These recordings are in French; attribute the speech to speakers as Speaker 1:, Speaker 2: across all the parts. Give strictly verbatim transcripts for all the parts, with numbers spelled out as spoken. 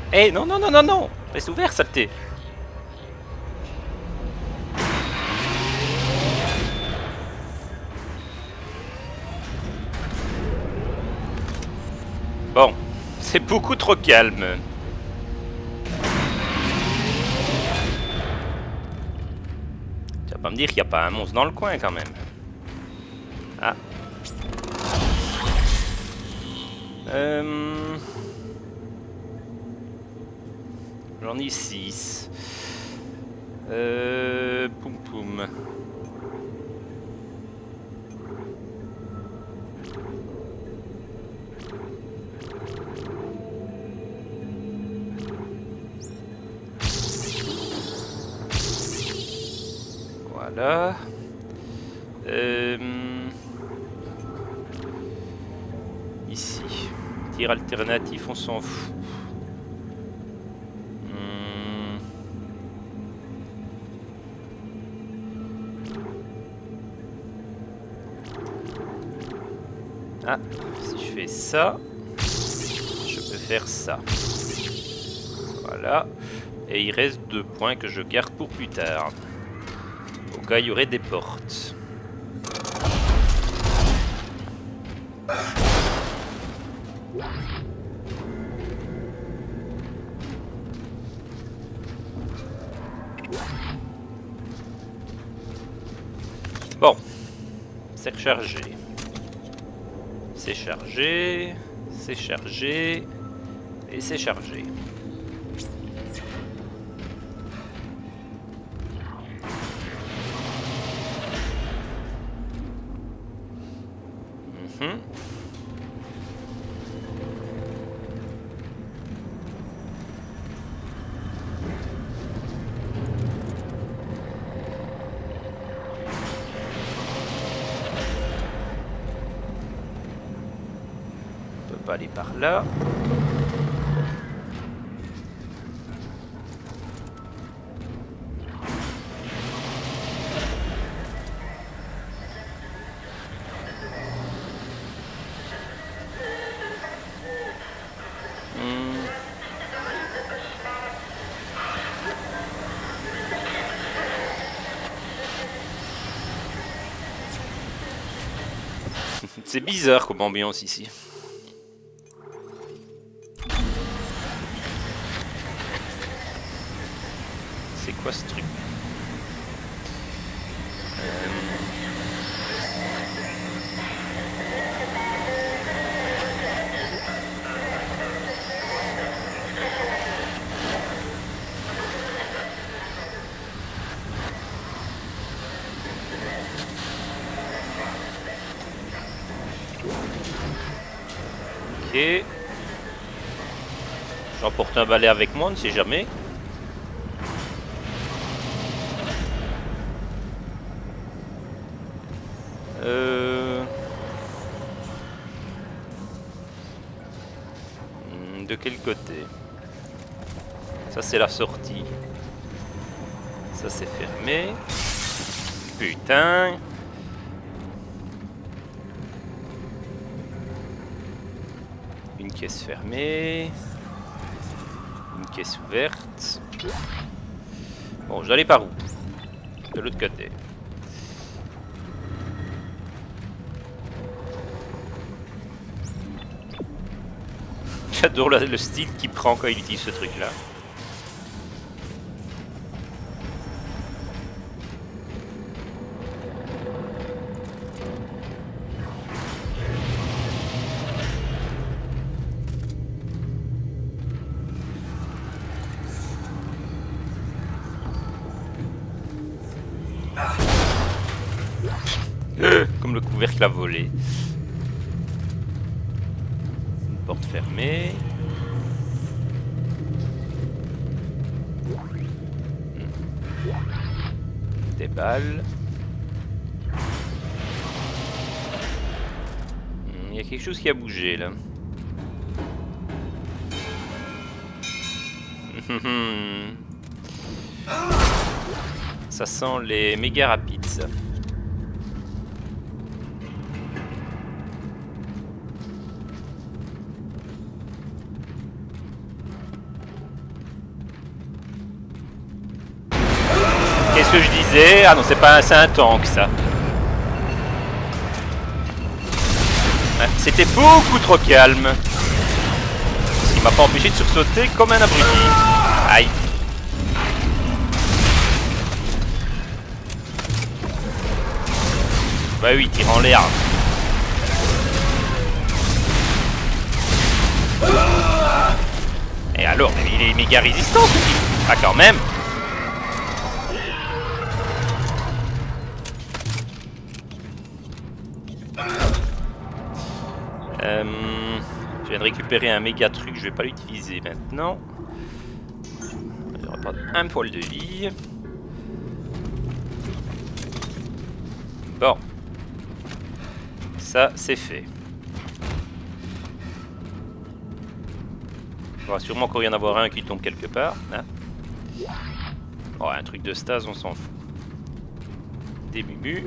Speaker 1: Eh hey, non, non, non, non, non. Reste ouvert, saleté. Bon, c'est beaucoup trop calme. Tu vas pas me dire qu'il n'y a pas un monstre dans le coin quand même. Ah. Euh... J'en ai six. Euh... Poum poum. Voilà. Euh... Ici. Tir alternatif, on s'en fout. Hmm. Ah, si je fais ça, je peux faire ça. Voilà. Et il reste deux points que je garde pour plus tard. Au cas, il y aurait des portes. Bon. C'est rechargé. C'est chargé. C'est chargé. Et c'est chargé. Mm-hmm. On peut pas aller par là. C'est bizarre comme ambiance ici. C'est quoi ce truc? Ok. J'emporte un balai avec moi, on ne sait jamais. Euh... De quel côté? Ça c'est la sortie. Ça c'est fermé. Putain. Une caisse fermée. Une caisse ouverte. Bon, j'allais par où? De l'autre côté. J'adore le, le style qu'il prend quand il utilise ce truc là. Comme le couvercle à voler. Une porte fermée. Des balles. Il y a quelque chose qui a bougé là. Ça sent les méga rapides ça. ce que je disais. Ah non, c'est pas un, c'est un tank ça. Ouais, c'était beaucoup trop calme. Ce qui m'a pas empêché de sursauter comme un abruti. Aïe. Bah oui, tire en l'air. Et alors, il est méga résistant ce type. Ah quand même. Euh, je viens de récupérer un méga truc, je vais pas l'utiliser maintenant. Je vais reprendre un poil de vie. Bon. Ça, c'est fait. Il va sûrement encore y en avoir un qui tombe quelque part. Hein. Oh, un truc de stase, on s'en fout. Des mumus.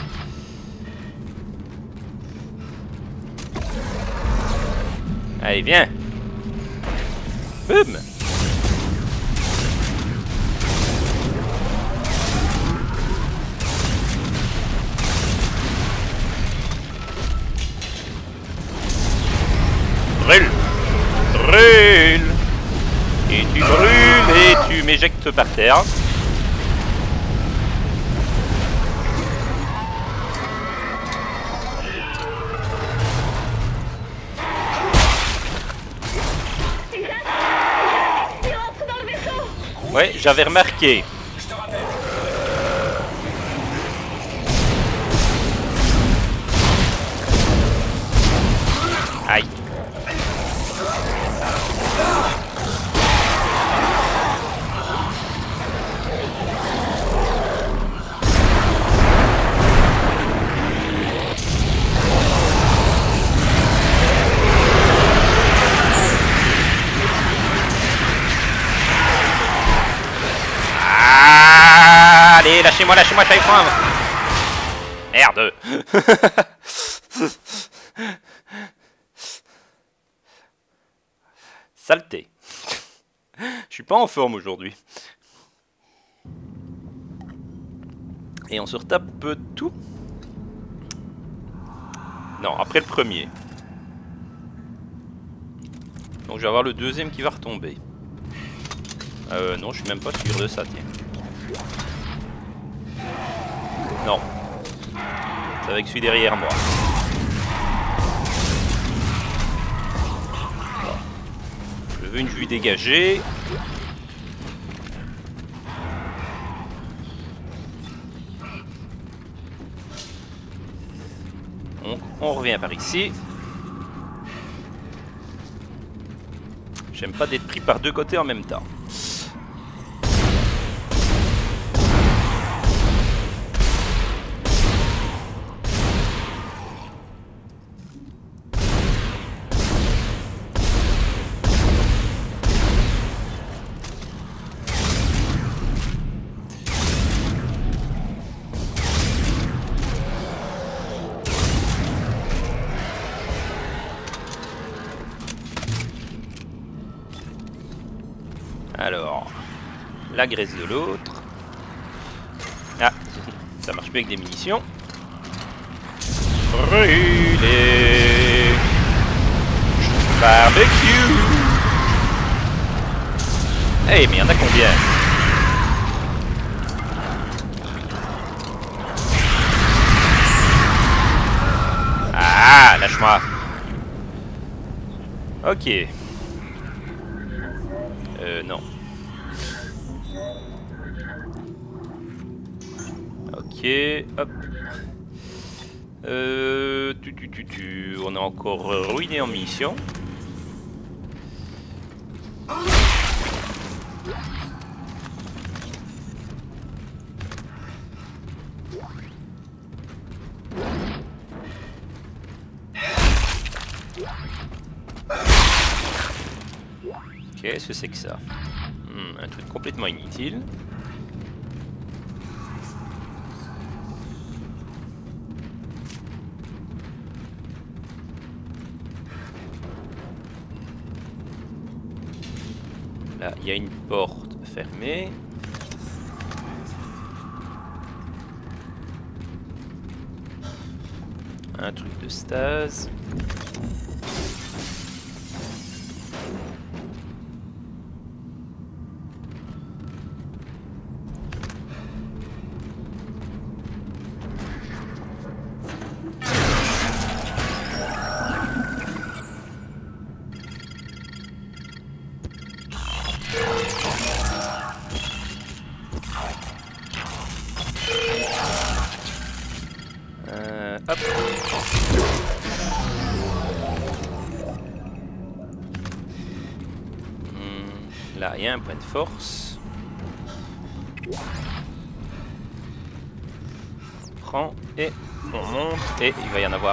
Speaker 1: Allez, viens. Boum. Brûle. Brûle. Et tu brûles et tu m'éjectes par terre. Ouais, j'avais remarqué. Aïe. Allez, lâchez-moi, lâchez-moi, je vais prendre. Merde. Saleté. Je suis pas en forme aujourd'hui. Et on se retape tout. Non, après le premier. Donc je vais avoir le deuxième qui va retomber. Euh, non, je suis même pas sûr de ça, tiens. Non. C'est avec celui derrière moi. Je veux une vue dégagée. Donc, on revient par ici. J'aime pas d'être pris par deux côtés en même temps. Alors, la graisse de l'autre. Ah, ça marche plus avec des munitions. Brûler. Barbecue. Eh hey, mais il y en a combien? Ah, lâche-moi. Ok. Euh, non. Ok, hop. Euh, tu, tu, tu, tu. On est encore ruiné en mission. Qu'est-ce que c'est que ça? hmm, Un truc complètement inutile. Là, il y a une porte fermée. Un truc de stase. Euh, hop. Hmm, là, il y a un point de force. On prend et on monte et il va y en avoir.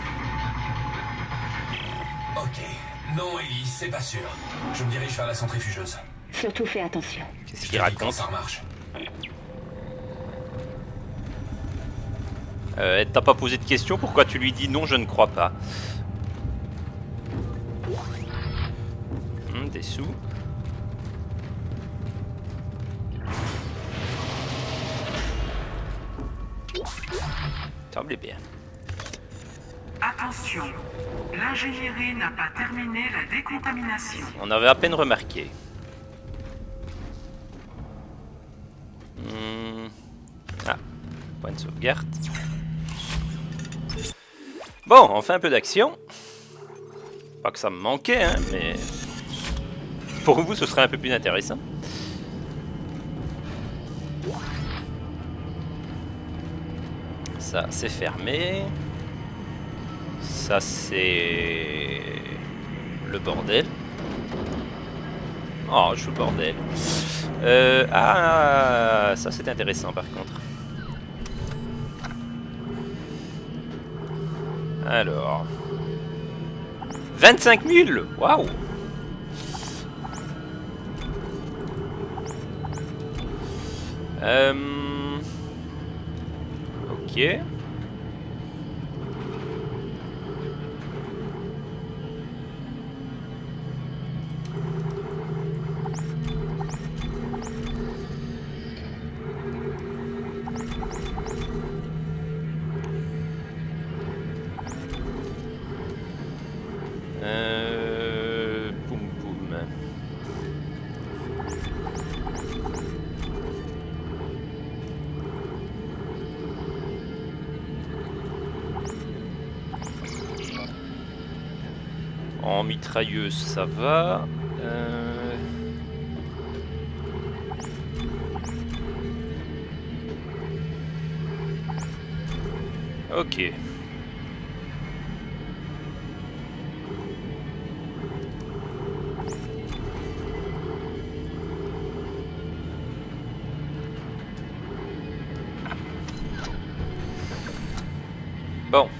Speaker 2: Ok. Non, Ellie, c'est pas sûr. Je me dirige vers la centrifugeuse.
Speaker 3: Surtout fais attention.
Speaker 1: Qu'est-ce
Speaker 2: Je te
Speaker 1: qu'il
Speaker 2: dis quand
Speaker 1: raconte?
Speaker 2: ça remarche.
Speaker 1: Euh, T'as pas posé de question, pourquoi tu lui dis non, je ne crois pas? Hum, des sous. Semblait bien.
Speaker 4: Attention, l'ingénierie n'a pas terminé la décontamination.
Speaker 1: On avait à peine remarqué. Hum. Ah, point de sauvegarde. Bon, on fait un peu d'action. Pas que ça me manquait, hein, mais pour vous, ce serait un peu plus intéressant. Ça, c'est fermé. Ça, c'est le bordel. Oh, je suis le bordel. Euh, ah, ça, c'est intéressant, par contre. Alors... vingt-cinq mille. Waouh. Euh... Ok. Euh... Poum poum. En mitrailleuse, ça va. Euh... Ok. Bon.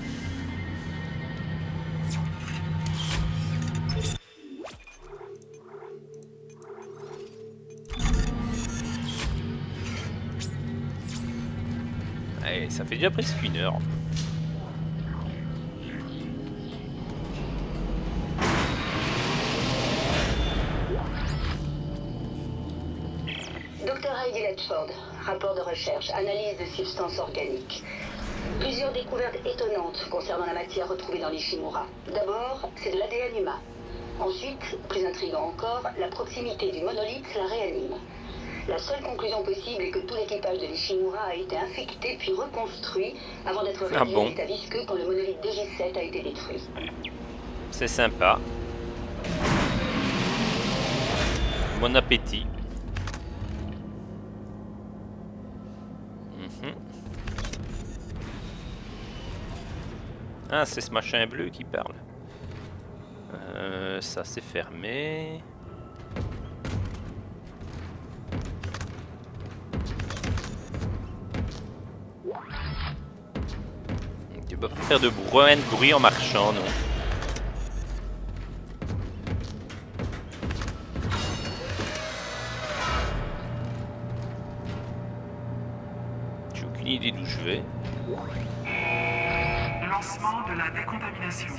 Speaker 1: Allez, ça fait déjà presque une heure.
Speaker 3: Docteur Heidi Ledford, rapport de recherche, analyse de substances organiques. Plusieurs découvertes étonnantes concernant la matière retrouvée dans l'Ishimura. D'abord, c'est de l'A D N humain. Ensuite, plus intriguant encore, la proximité du monolithe la réanime. La seule conclusion possible est que tout l'équipage de l'Ishimura a été infecté puis reconstruit avant d'être réduit
Speaker 1: Ah bon?
Speaker 3: à l'état visqueux quand le monolithe D J sept a été détruit.
Speaker 1: C'est sympa. Bon appétit. Mhm. Ah, c'est ce machin bleu qui parle. Euh, ça, c'est fermé. Tu peux pas faire de bruit, de bruit en marchant, non? J'ai aucune idée d'où je vais.
Speaker 4: Lancement de la décontamination.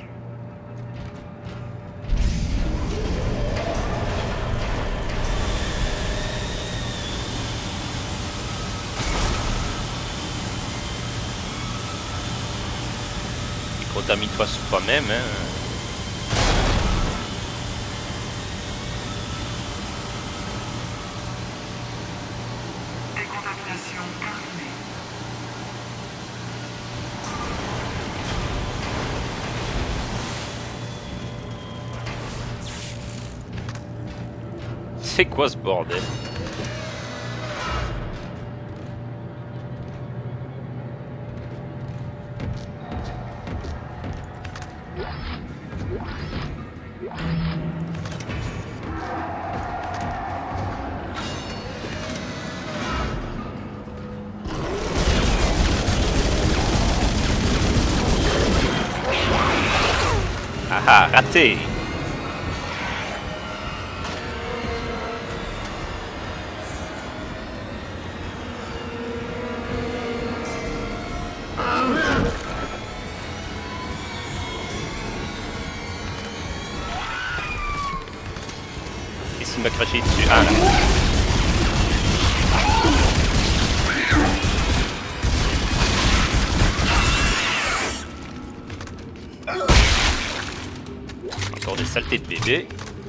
Speaker 1: Contamine-toi sur toi-même. Hein.
Speaker 4: Décontamination terminée.
Speaker 1: C'est quoi ce bordel? Ah ah, raté! Qu'est-ce qu'il m'a craché dessus? Ah là. Encore des saletés de bébé.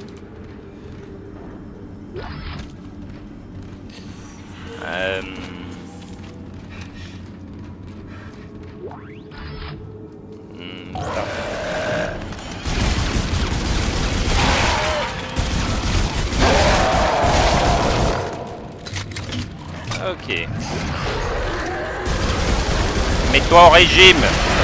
Speaker 1: Euh... Hmm, ça. Ok. Mets-toi au régime.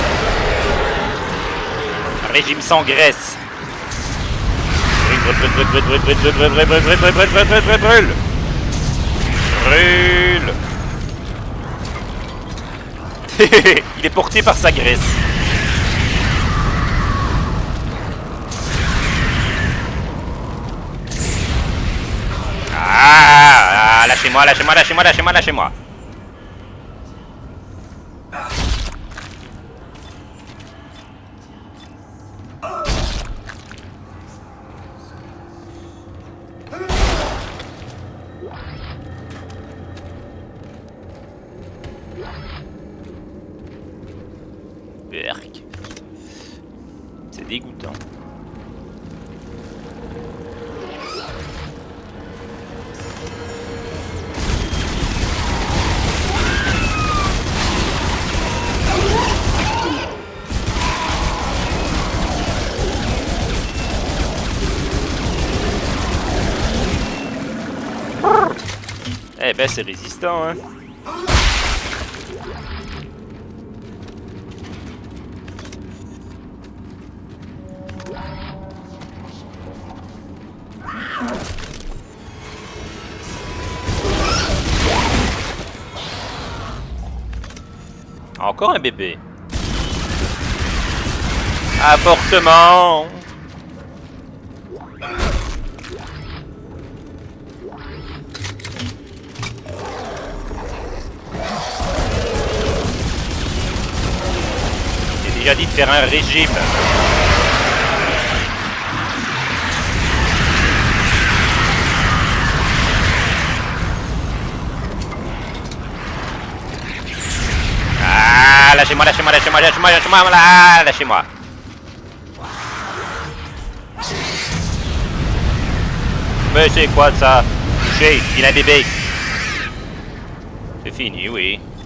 Speaker 1: Régime sans graisse. Brûle, brûle, brûle, brûle, brûle, brûle, brûle, brûle, brûle, brûle, brûle, brûle, brûle, brûle, brûle, brûle. Brûle. Il est porté par sa graisse. Ah, ah, lâchez-moi, lâchez-moi, lâchez-moi, lâchez-moi, lâchez-moi. Berk. C'est dégoûtant. Eh ben c'est résistant hein. Encore un bébé. Avortement. J'ai déjà dit de faire un régime. Ah, lâchez-moi, lâchez-moi, lâchez-moi, lâchez-moi, lâchez-moi, là, lâchez-moi. Mais c'est quoi ça? Touché, il a un bébé. C'est fini, oui.